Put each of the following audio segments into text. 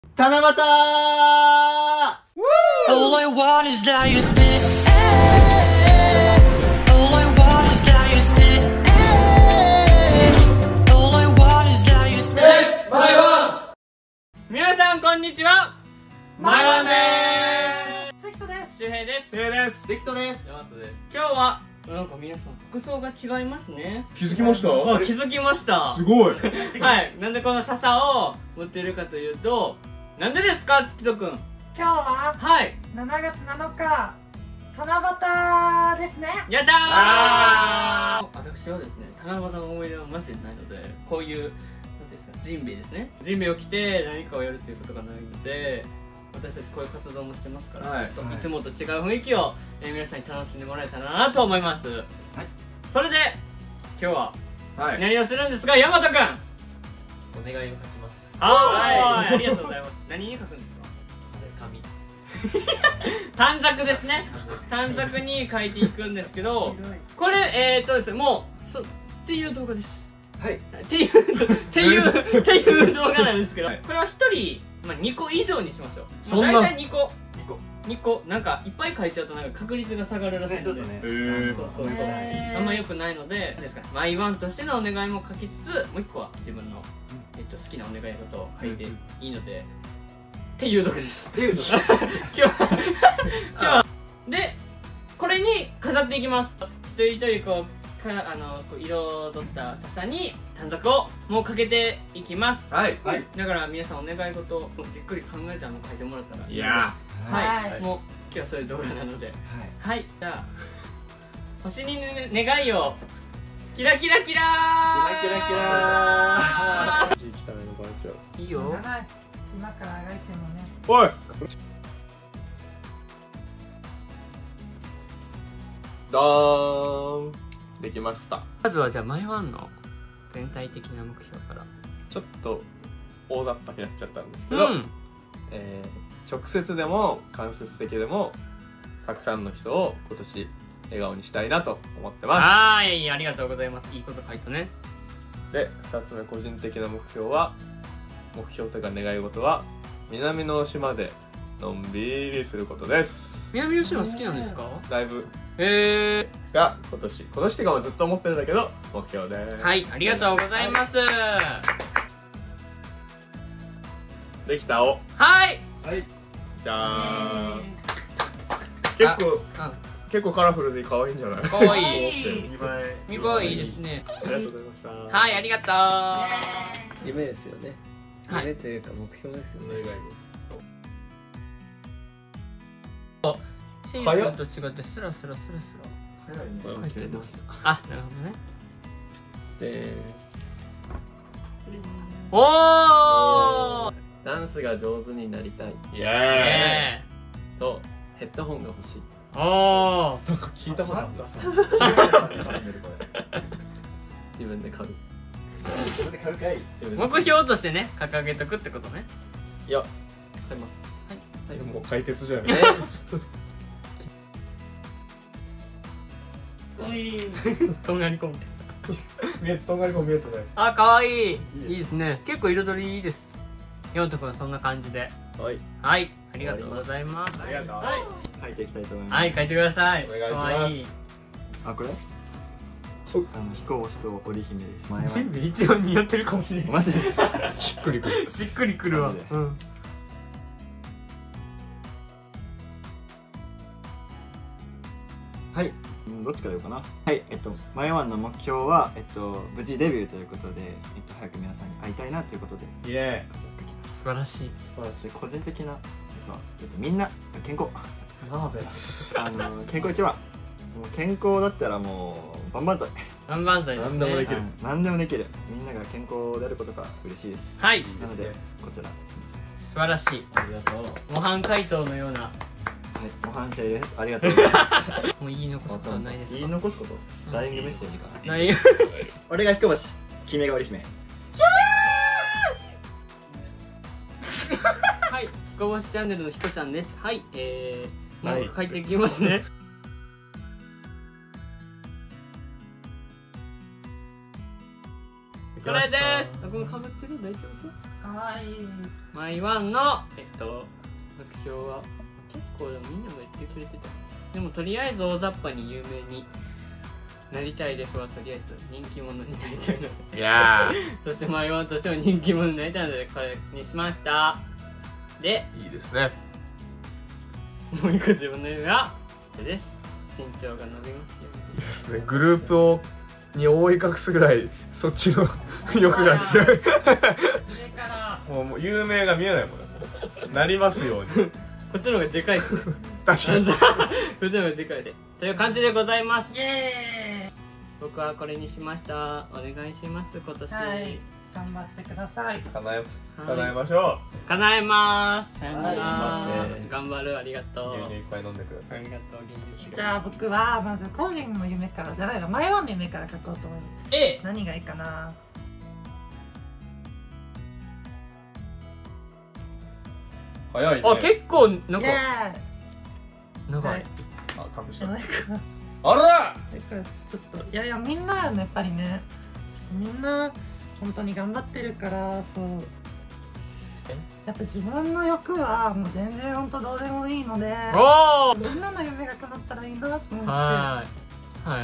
七夕。 All I want is that you stay. All I want is that you stay. All I want is that you stay. マイワ皆さんこんにちは。 ンマイワンで関戸です。 周平です。 す。関戸です。 ヤマトです。今日はなんか皆さん服装が違いますね。 気づきました？ あ、気づきました。 すごい。 はい。なんでこの笹を持っているかというと、なんでですか、月戸くん。 今日ははい。 7月7日、七夕ですね。 やったー。私はですね、七夕の思い出はマジでないので、こういうなんですか、ジンベエですね。ジンベエを着て何かをやるということがないので。私たちこういう活動もしてますから、 はいちょっといつもと違う雰囲気を、皆さんに楽しんでもらえたらなと思います。はい。それで今日ははい。 何をするんですか、大和くん。 お願いを書きます。 はい、ありがとうございます。何に書くんですか？ 紙。 短冊ですね。短冊に書いていくんですけど、これですね、もうっていう動画です。 はい。 っていう動画なんですけど、 はいこれは1人、2個以上にしましょう。 そんな大体2個なんかいっぱい書いちゃうとなんか確率が下がるらしいんで、 ちょっとね。 そうあんま良くないので、ですか、マイワンとしてのお願いも書きつつ、もう1個は自分の、好きなお願い事を書いていいので、っていう動画です。 っていうの。 今日はでこれに飾っていきます。一人一人こうこう彩った笹に短冊をもうかけていきます。 はい。 はい。 だから皆さんお願い事をじっくり考えて書いてもらったらいいので、 いやはい、 はいもう今日はそういう動画なので、 はい。 はい、じゃあ星に願いをキラキラキラーキラキラキラー。字汚いのバレちゃう。 いいよ。 はい。今から描いてもね。 おい。ドーン。できました。 まずはじゃあマイワンの全体的な目標から。 ちょっと大雑把になっちゃったんですけど、直接でも間接的でもたくさんの人を今年笑顔にしたいなと思ってまはい、ありがとうございます。いいこと書いたね。 す。で、2つ目個人的な目標というか願い事は南の島でのんびりすることです。 南の島好きなんですか？ ライブへが今年っていうかずっと思ってるんだけど目標です。 はい、ありがとうございます。 できたお。 はい。 はい。 じゃーん。 あ結構カラフルで可愛いんじゃない？ かわいい。 見栄見栄えいいですね。 ありがとうございました。 はい、ありがとう。 夢ですよね。 はい夢というか目標ですよね。 お願いです。 シェイ君と違ってスラスラスラス早いね。 ラ書いてる。 ました。 あ、なるほどね。 で、 おー。 ダンスが上手になりたいイエえとヘッドホンが欲しい。 ー。おー。 聞いたことあった。 自分で買う。 自分で買うかい。 自分で目標としてね、掲げとくってことね。 いや、買います。 でも解決じゃない。 とんがりコンとんがりも見えてない。 あ、かわいい。いいですね。結構彩りいいです。ヨント君はそんな感じで。 はい。 はい、ありがとうございます。 ありがとう。 書いていきたいと思います。 はい、書いてください。 お願いしますかわいい。 あ、これ彦星と織姫です。前は準備一応似合ってるかもしれない。 マジで。 しっくりくる。 しっくりくるわ。 マジでうん。 はい。どっちから言おうかな。はい。マイワンの目標は、無事デビューということで、早く皆さんに会いたいなということで、 イエこちら書きます。 素晴らしい。 素晴らしい。個人的な、実は、みんな、健康。健康一番。もう健康だったらもう、万々歳。 万々歳ですね。 何でもできる何でもできる。みんなが健康であることが嬉しいです。 はい、 なので、こちらしまし素晴らしい。 ありがとう。 模範解答のような。 た。はい。模範生です。ありがとうございます。 もう言い残すことはないですか？ 言い残すことダイイングメッセージかな。 ない。 俺が彦星、君が織姫。 はい、ひこぼしチャンネルのひこちゃんです。はい、もはいう書いていきますね。これです。このかぶってる大丈夫そう？ かわいい。 マイワンの目標は結構みんなが言ってくれてた。でもとりあえず大雑把に有名になりたいですはとりあえず人気者になりたいので、 いやそしてマイワンとしても人気者になりたいのでこれにしました。でーいいですね。 もう一個自分の夢はこれです。身長が伸びますよいいですね。グループをに覆い隠すぐらいそっちの欲が強い。 上からもう有名が見えないもん。なりますように。 こっちの方がでかいっすね。 確かに。 こっちの方がでかいです。という感じでございます。 イエーイ。 僕はこれにしました。お願いします今年。 はい頑張ってください。 叶えましょ叶えます。さよなはいら。 頑張って頑張る。ありがとう。 う。 牛乳いっぱい飲んでください。 ありがとう。現実じゃあ僕はまず個人の夢からじゃないの前ワンの夢から書こうと思います。 A。 何がいいかな。 早いね。 あ、結構なんイかエーイ。 長。 はいい。 あ、隠しじゃた。 ないかな。 あら。 だからちょっといやみんなやっぱりねみんな本当に頑張ってるからそうやっぱ自分の欲はもう全然本当どうでもいいのでおお。 みんなの夢が叶ったらいいなと思ってはい。はい。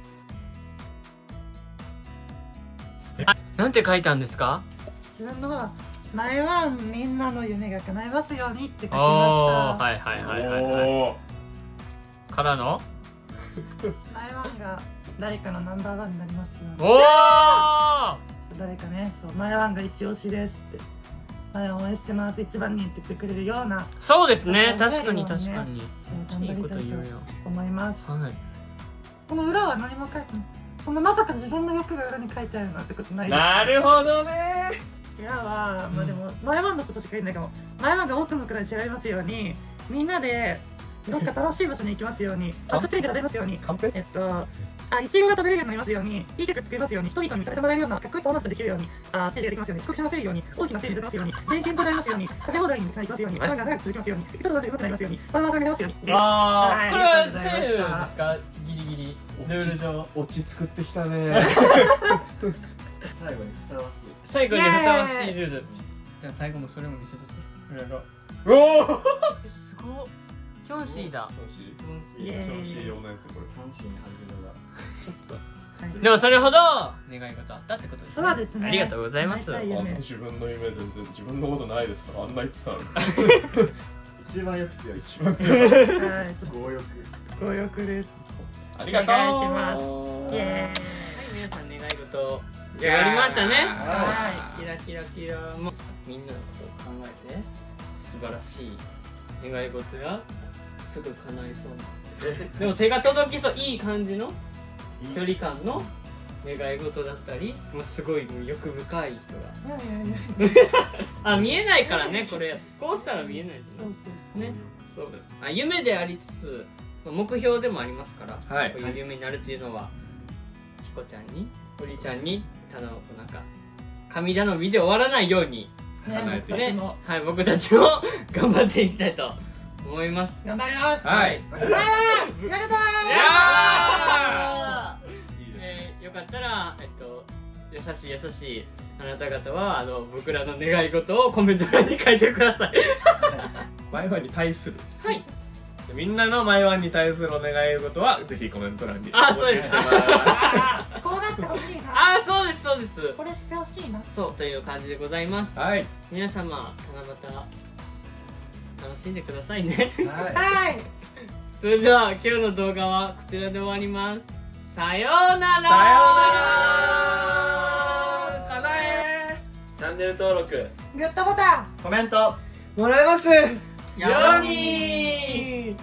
なんて書いたんですか？ 自分の前はみんなの夢が叶いますようにって書きおまお。はいはいはいはいはい。 おーからの？ した前ワンが誰かのナンバーワンになりますようにおお。 誰かねそう前ワンが一押しですって前応援してます一番にって言ってくれるようなそうですね。 そう確かにそう確かに。 そう頑張いいことりたいと言うよ。 思いますはい。 この裏は何も書いてないそんなまさか自分の欲が裏に書いてあるなんてことないですなるほどね。 裏はまあでも前ワンのことしか言えないかも前ワンが多くのくらい違いますようにみんなでどっか楽しい場所に行きますようにあそこに食べますようにカンペ。 いちごが食べれるようになりますようにいい曲作れますように人々に食べてもらえるようなかっこいいパフォーマンスができるようにステージができますように遅刻しませんように大きなステージができますように全健康でありますように食べ放題になりますように前ワンが長く続きますように人となって動くなりますようにパフォーマンスが出ますようにああ、 はいこれはありがとうございましたセールですか？ギリギリルール上。 オチ作ってきたね。 最後にふさわしい。 最後にふさわしいルール。じゃあ最後もそれも見せとって。裏が。 おお。 すごっ。キョンシーだ。 イエーイ調子用のやつこれ。 阪神に始めのが。 はいでもそれほど願い事あったってことですね。 そうですねありがとうございます。 叶えたい夢自分の夢全然自分のことないですとかあんな言ってたのに。 一番よく強い。 一番強い。 はいちょっ強欲。 と強欲ですありがとう。 お願いしますイエはい、皆さん願い事やりましたね。 はキラキラキラもみんなのことを考えて素晴らしい願い事やすぐ叶いそうなでも手が届きそういい感じの距離感の願い事だったりもうすごいもう欲深い人がーいやいやいやあ見えないからねこれこうしたら見えないですそうそうねそうあ夢でありつつ目標でもありますから、 はいこういう夢になるっていうのはひこちゃんに堀ちゃんにただのなんか神頼みで終わらないようにね叶えてね僕たちもはい僕たちも頑張っていきたいと思います頑張りますはい。 バイバイやるぞーいやよかったら優しい優しいあなた方は僕らの願い事をコメント欄に書いてください前ワンに対する。 はいみんなの前ワンに対するお願い事はぜひコメント欄にあそうです募集してます。 こうなってほしいなあそうですそうですこれしてほしいなそうという感じでございますはい。 皆様七夕楽しんでくださいねはい。 はいそれでは今日の動画はこちらで終わりますさようならさようなら。かなえ。チャンネル登録。 グッドボタンコメントもらえます。 ように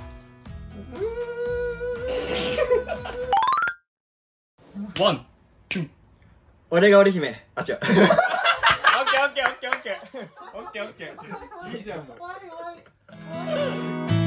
ワン俺が織姫。あ、違う。 オッケーオッケーオッケーオッケーオッケーオッケー。いいじゃんもう。 終わり終わり終わり